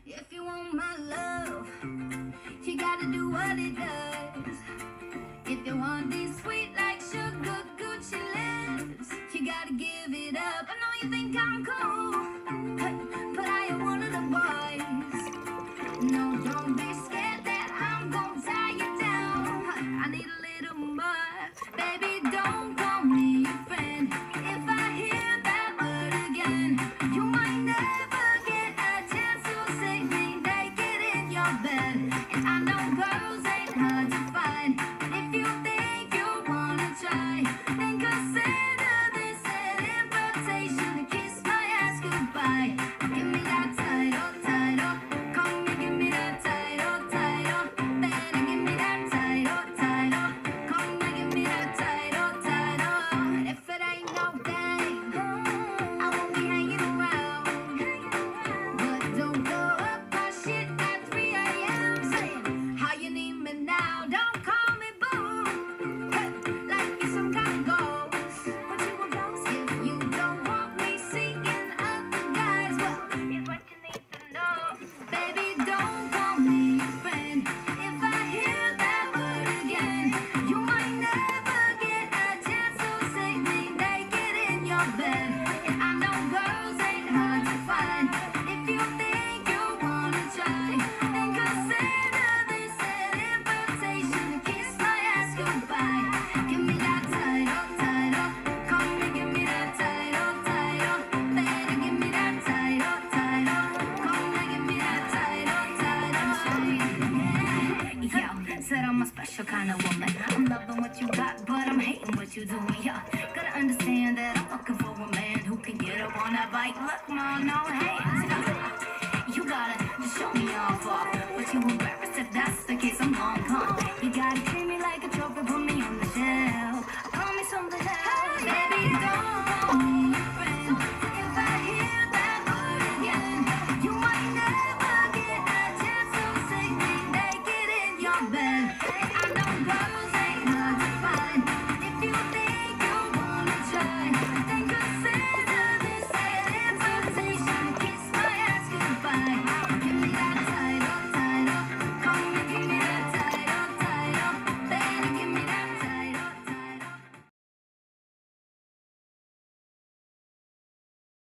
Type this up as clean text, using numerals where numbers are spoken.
If you want my love, you gotta do what it does. If you want these sweet like sugar Gucci lips, you gotta give it up. I know you think I'm cool, but I am one of the boys. No, don't be scared that I'm gonna tie you down. I need a little more. Baby, don't call me your friend. If I hear that word again, you might never get a chance to see me naked in your bed. And I know girls ain't hard to find, but if you think you wanna try, then consider this an invitation to kiss my ass goodbye. Give me that title, title. Come and give me that title, title. Better give me that title, title. Come and give me that title, title. If it ain't no game, I won't be hanging around. But don't go up my shit at 3 a.m. saying how you need me now. Don't call me boo, like you're some kind of ghost. What you a ghost? If you don't want me seeing other guys, well, here's what you need to know. Baby, don't call me your friend. If I hear that word again, you might never get a chance to see me naked in your bed. And I know girls ain't hard to find. If you think you wanna try, then consider this an invitation to kiss my ass goodbye. Give me that title, title. Come and give me that title, title. Better give me that title, title. Come and give me that title, title. Yo, said I'm a special kind of woman. I'm loving what you got, but I'm hating what you doing. Yeah, gotta understand that I'm looking for a man who can get up on that bike. Look, mom, no hands. You gotta just show me off, but you embarrassed if that's the case. I'm long gone.